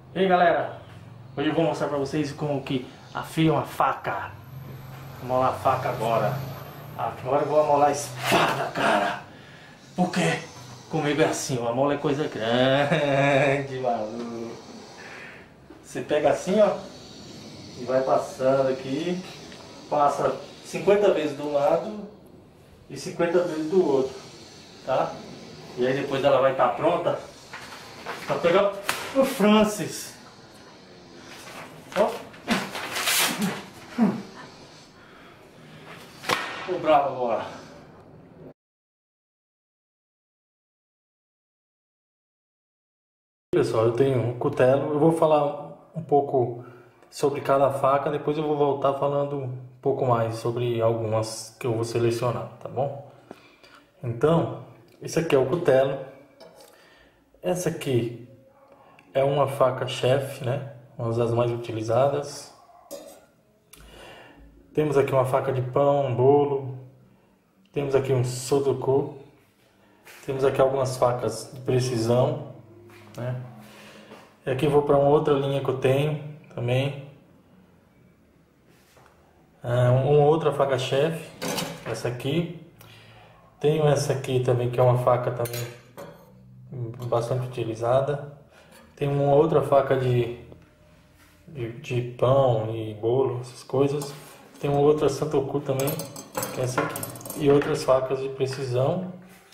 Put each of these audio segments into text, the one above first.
E aí galera, hoje eu vou mostrar pra vocês como que afia uma faca. Vou amolar a faca agora. Agora eu vou amolar a espada, cara. Por quê? Comigo é assim, o amor é coisa grande, maluco. Você pega assim, ó, e vai passando aqui. Passa 50 vezes do lado e 50 vezes do outro, tá? E aí depois ela vai estar pronta pra pegar o Francis. Ó. O bravo agora. Pessoal, eu tenho um cutelo. Eu vou falar um pouco sobre cada faca, depois eu vou voltar falando um pouco mais sobre algumas que eu vou selecionar, tá bom? Então, esse aqui é o cutelo. Essa aqui é uma faca chefe, né? Uma das mais utilizadas. Temos aqui uma faca de pão, um bolo. Temos aqui um sudoku. Temos aqui algumas facas de precisão, né? E aqui eu vou para uma outra linha que eu tenho também. Uma outra faca chefe, essa aqui. Tenho essa aqui também, que é uma faca também bastante utilizada. Tem uma outra faca de pão e bolo, essas coisas. Tem uma outra Santoku também, que é essa aqui. E outras facas de precisão.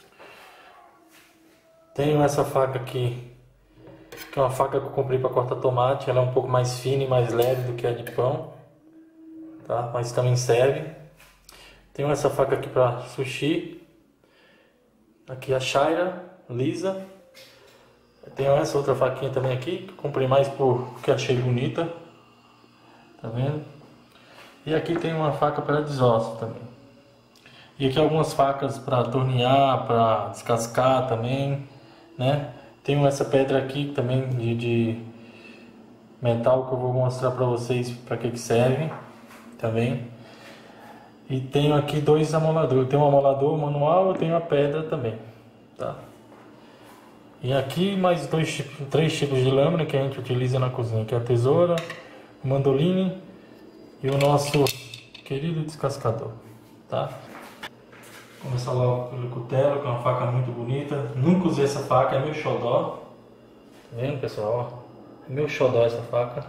Tenho essa faca aqui, que é uma faca que eu comprei para cortar tomate. Ela é um pouco mais fina e mais leve do que a de pão, tá? Mas também serve. Tenho essa faca aqui para sushi. Aqui a Shaira lisa. Tenho essa outra faquinha também aqui, que eu comprei mais porque achei bonita. Tá vendo? E aqui tem uma faca para desosso também. E aqui algumas facas para tornear, para descascar também, né? Tenho essa pedra aqui também de metal, que eu vou mostrar para vocês para que serve também. E tenho aqui dois amoladores. Tem um amolador manual e tenho a pedra também, tá? E aqui mais três tipos de lâmina que a gente utiliza na cozinha, que é a tesoura, o mandoline e o nosso querido descascador, tá? Vou começar logo pelo cutelo, que é uma faca muito bonita. Nunca usei essa faca, é meu xodó. Tá vendo, pessoal? É meu xodó essa faca.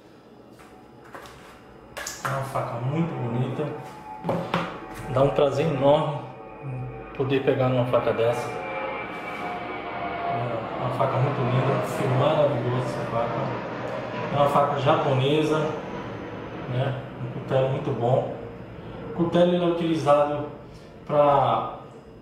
É uma faca muito bonita. Dá um prazer enorme poder pegar numa faca dessa. É uma faca muito linda, um fio maravilhoso essa faca. É uma faca japonesa, né? Um cutelo muito bom. O cutelo ele é utilizado para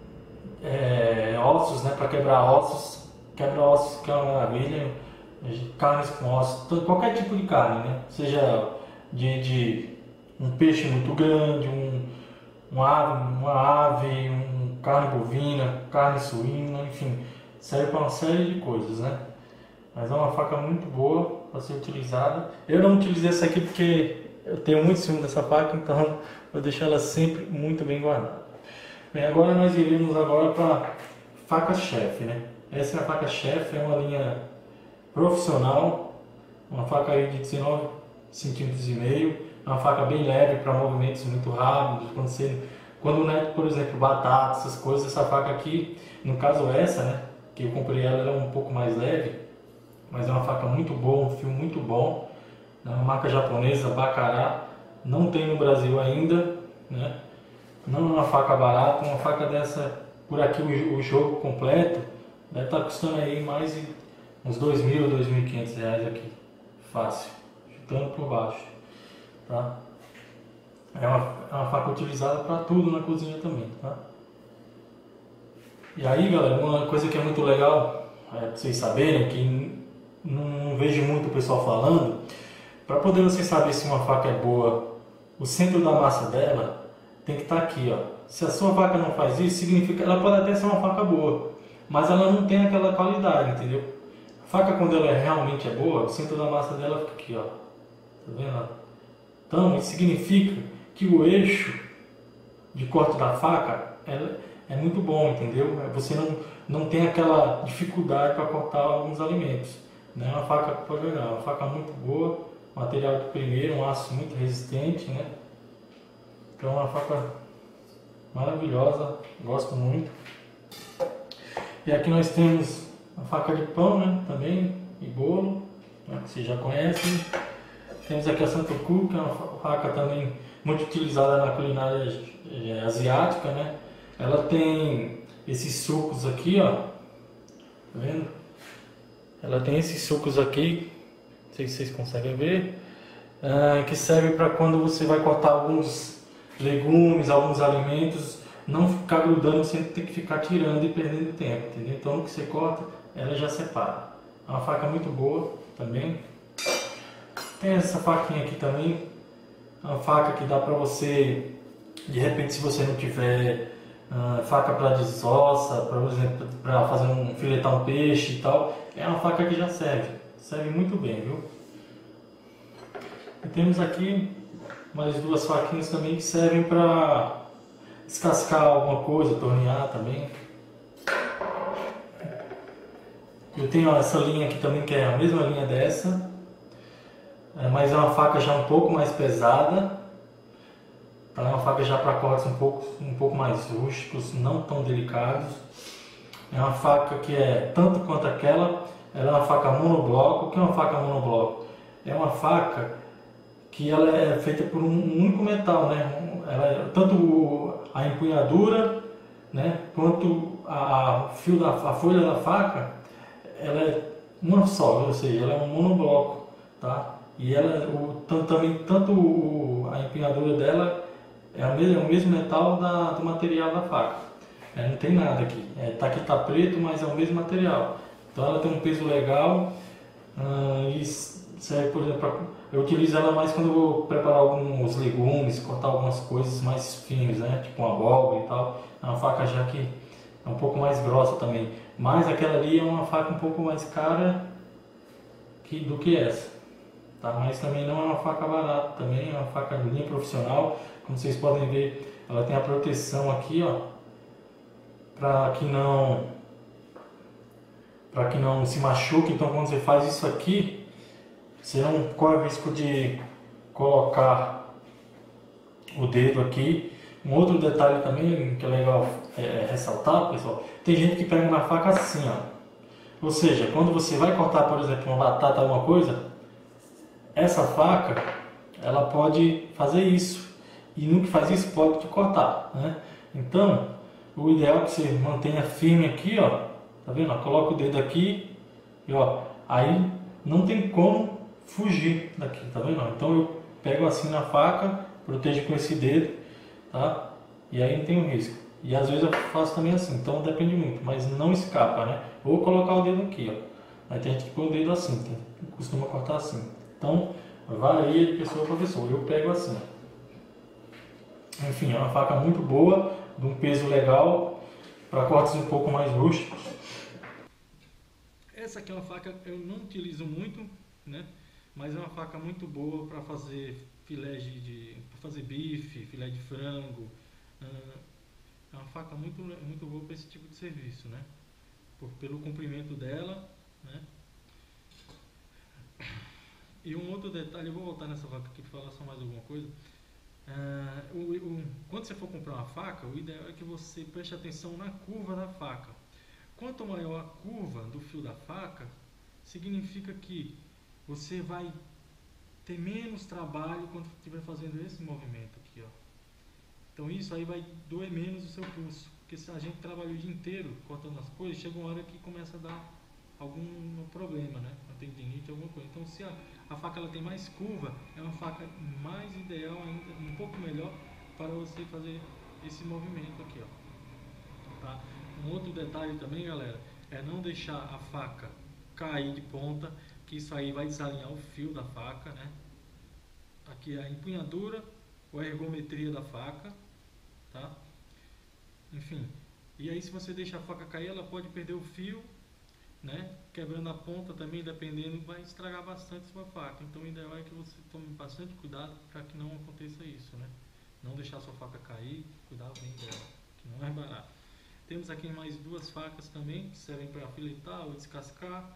ossos, né? Para quebrar ossos. Quebra ossos, que é uma maravilha. Carnes com ossos, qualquer tipo de carne, né? Seja de um peixe muito grande, uma ave, carne bovina, carne suína, enfim, serve para uma série de coisas, né? Mas é uma faca muito boa para ser utilizada. Eu não utilizei essa aqui porque eu tenho muito ciúme dessa faca, então eu deixo ela sempre muito bem guardada. Bem, agora nós iremos agora para faca chefe, né? Essa é a faca chefe, é uma linha profissional, uma faca aí de 19 centímetros e meio, é uma faca bem leve para movimentos muito rápidos, quando né, por exemplo, batata, essas coisas. Essa faca aqui, no caso essa, né, que eu comprei ela é um pouco mais leve, mas é uma faca muito boa, um fio muito bom, é uma marca japonesa, Bacará, não tem no Brasil ainda, né? Não é uma faca barata, uma faca dessa, por aqui o jogo completo deve estar custando aí mais de uns R$2.000, R$2.500 aqui, fácil, chutando por baixo, tá? É uma faca utilizada para tudo na cozinha também, tá? E aí, galera, uma coisa que é muito legal, para vocês saberem, que não vejo muito o pessoal falando, para poder vocês saberem se uma faca é boa, o centro da massa dela tem que estar aqui, ó. Se a sua faca não faz isso, significa ela pode até ser uma faca boa, mas ela não tem aquela qualidade, entendeu? A faca, quando ela realmente é boa, o centro da massa dela fica aqui, ó. Tá vendo? Então, isso significa que o eixo de corte da faca é muito bom, entendeu? Você não tem aquela dificuldade para cortar alguns alimentos. Não é uma faca para jogar, é uma faca muito boa, material de primeiro, um aço muito resistente, né? Então é uma faca maravilhosa, gosto muito. E aqui nós temos a faca de pão, né? Também, e bolo, né? Que vocês já conhecem. Temos aqui a Santoku, que é uma faca também muito utilizada na culinária asiática, né? Ela tem esses sulcos aqui, ó, tá vendo? Ela tem esses sulcos aqui, não sei se vocês conseguem ver, que serve para quando você vai cortar alguns legumes, alguns alimentos, não ficar grudando, você tem que ficar tirando e perdendo tempo, entendeu? Então, no que você corta, ela já separa. É uma faca muito boa também. Tem essa faquinha aqui também, uma faca que dá para você, de repente, se você não tiver faca para desossa, por exemplo, para fazer filetar um peixe e tal, é uma faca que já serve muito bem, viu? E temos aqui mais duas faquinhas também que servem para descascar alguma coisa, tornear também. Eu tenho essa linha aqui também, que é a mesma linha dessa, mas é uma faca já um pouco mais pesada. É uma faca já para cortes um pouco mais rústicos, não tão delicados. É uma faca que é tanto quanto aquela, ela é uma faca monobloco. O que é uma faca monobloco? É uma faca que ela é feita por um único metal, né? Ela é, tanto a empunhadura, né, quanto a folha da faca, ela é uma só, ou seja, ela é um monobloco, tá? E ela, tanto a empunhadura dela é o mesmo metal do material da faca. Não tem nada aqui. Aqui tá preto, mas é o mesmo material. Então ela tem um peso legal e serve, por exemplo, eu utilizo ela mais quando eu vou preparar alguns legumes, cortar algumas coisas mais finas, né? Tipo uma abóbora e tal. É uma faca já que é um pouco mais grossa também. Mas aquela ali é uma faca um pouco mais cara do que essa. Tá? Mas também não é uma faca barata, também é uma faca de linha profissional. Como vocês podem ver, ela tem a proteção aqui, ó, para que não se machuque. Então quando você faz isso aqui, você não corre o risco de colocar o dedo aqui. Um outro detalhe também que é legal ressaltar, pessoal, tem gente que pega na faca assim, ó. Ou seja, quando você vai cortar, por exemplo, uma batata, alguma coisa, essa faca, ela pode fazer isso. E no que faz isso, pode te cortar, né? Então, o ideal é que você mantenha firme aqui, ó. Tá vendo? Coloca o dedo aqui e, ó, aí não tem como fugir daqui, tá vendo? Então eu pego assim na faca, protejo com esse dedo, tá? E aí não tem risco. E às vezes eu faço também assim, então depende muito, mas não escapa, né? Ou colocar o dedo aqui, ó. Aí tem gente que põe o dedo assim, costuma cortar assim. Então varia de pessoa para pessoa. Eu pego assim. Enfim, é uma faca muito boa, de um peso legal, para cortes um pouco mais rústicos. Essa aqui é uma faca que eu não utilizo muito, né? Mas é uma faca muito boa para fazer filé para fazer bife, filé de frango. É uma faca muito boa para esse tipo de serviço, né? Pelo comprimento dela, né? E um outro detalhe, eu vou voltar nessa faca aqui para falar só mais alguma coisa. Quando você for comprar uma faca, o ideal é que você preste atenção na curva da faca. Quanto maior a curva do fio da faca, significa que você vai ter menos trabalho quando estiver fazendo esse movimento aqui, ó. Então isso aí vai doer menos o seu pulso, porque se a gente trabalha o dia inteiro cortando as coisas, chega uma hora que começa a dar algum problema, né? Uma tendinite, alguma coisa. Então se a faca ela tem mais curva, é uma faca mais ideal ainda, um pouco melhor para você fazer esse movimento aqui, ó. Tá? Um outro detalhe também, galera, é não deixar a faca cair de ponta, que isso aí vai desalinhar o fio da faca, né? Aqui é a empunhadura ou a ergometria da faca, tá? Enfim, e aí se você deixar a faca cair, ela pode perder o fio, né? Quebrando a ponta também, dependendo, vai estragar bastante a sua faca. Então o ideal é que você tome bastante cuidado para que não aconteça isso, né? Não deixar a sua faca cair, cuidar bem dela, que não é barato. Temos aqui mais duas facas também, que servem para filetar ou descascar.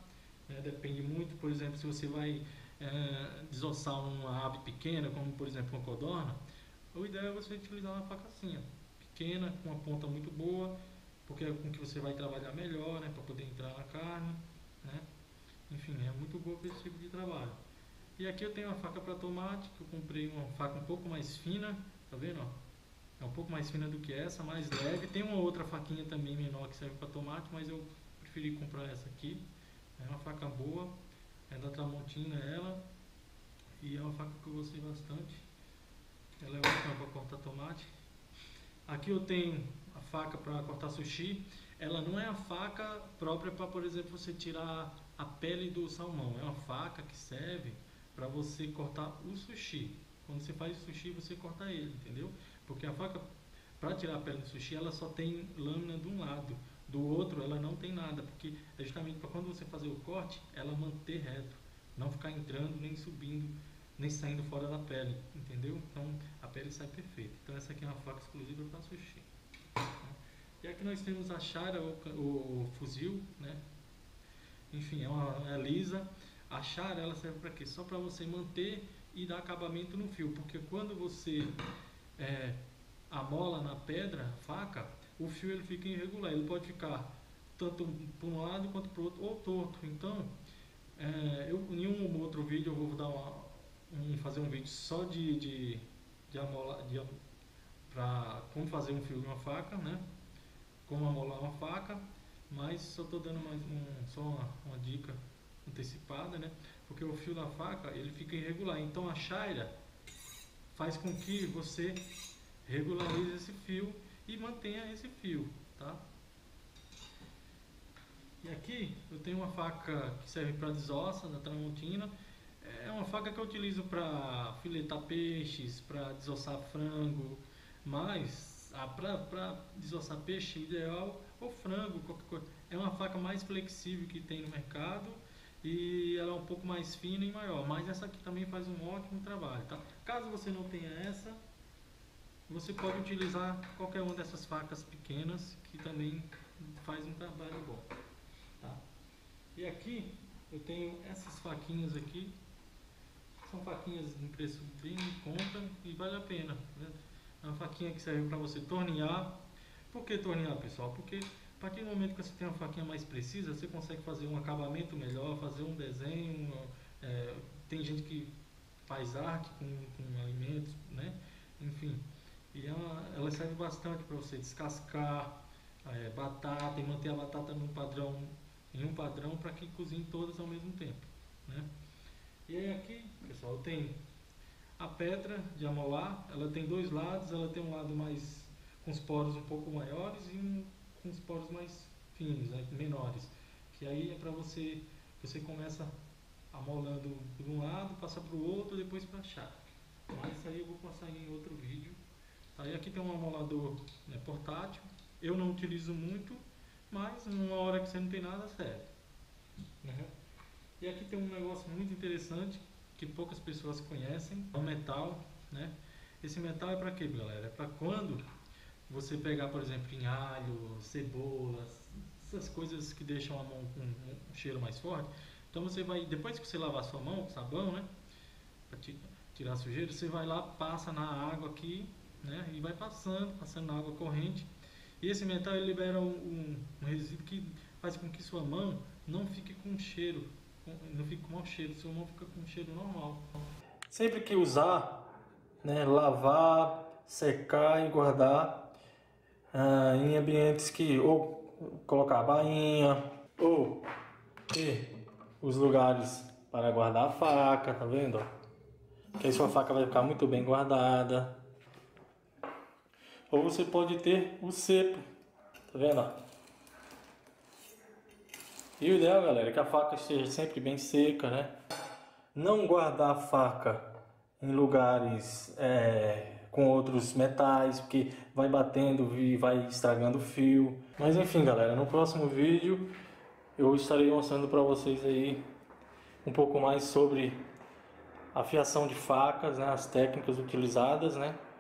né? Depende muito, por exemplo, se você vai desossar uma ave pequena, como por exemplo uma codorna, o ideal é você utilizar uma faca assim, ó, pequena, com uma ponta muito boa, porque é com que você vai trabalhar melhor, né, para poder entrar na carne, né? Enfim, é muito boa para esse tipo de trabalho. E aqui eu tenho uma faca para tomate, que eu comprei uma faca um pouco mais fina, tá vendo, ó? É um pouco mais fina do que essa, mais leve. Tem uma outra faquinha também menor que serve para tomate, mas eu preferi comprar essa aqui. É uma faca boa, é da Tramontina ela, e é uma faca que eu gostei bastante. Ela é ótima para cortar tomate. Aqui eu tenho a faca para cortar sushi. Ela não é a faca própria para, por exemplo, você tirar a pele do salmão. É uma faca que serve para você cortar o sushi. Quando você faz o sushi, você corta ele, entendeu? Porque a faca, para tirar a pele do sushi, ela só tem lâmina de um lado. Do outro, ela não tem nada. Porque é justamente para quando você fazer o corte, ela manter reto. Não ficar entrando, nem subindo, nem saindo fora da pele, entendeu? Então a pele sai perfeita. Então essa aqui é uma faca exclusiva para sushi. E aqui nós temos a chara, o fuzil, né? Enfim, é lisa. A chara, ela serve para quê? Só para você manter e dar acabamento no fio, porque quando você amola na pedra, faca, o fio ele fica irregular, ele pode ficar tanto para um lado quanto para o outro, ou torto. Então, em um outro vídeo eu vou dar fazer um vídeo só de amolar, para como fazer um fio de uma faca, né? Como amolar uma faca, mas só estou dando mais só uma dica antecipada, né? Porque o fio da faca ele fica irregular, então a chaira faz com que você regularize esse fio e mantenha esse fio, tá? E aqui eu tenho uma faca que serve para desossa da Tramontina. É uma faca que eu utilizo para filetar peixes, para desossar frango, mas para desossar peixe ideal ou frango, qualquer coisa. É uma faca mais flexível que tem no mercado e ela é um pouco mais fina e maior, mas essa aqui também faz um ótimo trabalho, tá? Caso você não tenha essa, você pode utilizar qualquer uma dessas facas pequenas que também faz um trabalho bom, tá? E aqui eu tenho essas faquinhas aqui. São faquinhas de preço bem em conta e vale a pena, né? É uma faquinha que serve para você tornear. Por que tornear, pessoal? Porque a partir do momento que você tem uma faquinha mais precisa, você consegue fazer um acabamento melhor, fazer um desenho. Tem gente que faz arte com alimentos, né? Enfim, e ela serve bastante para você descascar batata e manter a batata em um padrão para que cozinhe todas ao mesmo tempo, né? E aí aqui, pessoal, tem a pedra de amolar. Ela tem dois lados, ela tem um lado mais com os poros um pouco maiores e um com os poros mais finos, né, menores. Que aí é para você começa amolando por um lado, passa para o outro, depois para a chave. Mas isso aí eu vou passar em outro vídeo. Aí aqui tem um amolador, né, portátil. Eu não utilizo muito, mas numa hora que você não tem nada serve. E aqui tem um negócio muito interessante que poucas pessoas conhecem, é um metal, né? Esse metal é para quê, galera? É para quando você pegar, por exemplo, em alho, cebolas, essas coisas que deixam a mão com um cheiro mais forte. Então você vai, depois que você lavar a sua mão com sabão, né, para tirar a sujeira, você vai lá, passa na água aqui, né, e vai passando na água corrente. E esse metal ele libera um resíduo que faz com que sua mão não fique com cheiro, não fica com mau cheiro, sua mão fica com cheiro normal. Sempre que usar, né, lavar, secar e guardar em ambientes que ou colocar a bainha ou ter os lugares para guardar a faca, tá vendo? Que aí sua faca vai ficar muito bem guardada. Ou você pode ter o cepo, tá vendo? E o ideal, galera, é que a faca esteja sempre bem seca, né? Não guardar a faca em lugares com outros metais, porque vai batendo e vai estragando o fio. Mas enfim, galera, no próximo vídeo eu estarei mostrando para vocês aí um pouco mais sobre a afiação de facas, né? As técnicas utilizadas, né?